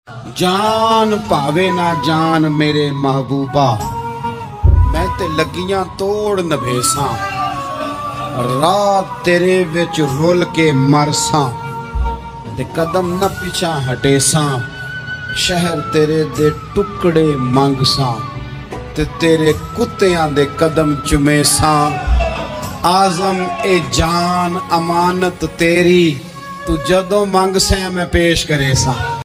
जान भावे ना जान मेरे महबूबा, मैं ते लगियां तोड़ नभेसा, रात तेरे विच रुल के मरसा, ते कदम न पिछा हटेसा, शहर तेरे दे टुकड़े मंगसा, ते तेरे कुत्तियां दे कदम चुमेसा। आजम ए जान अमानत तेरी, तू जदों मंग सै मैं पेश करे सा।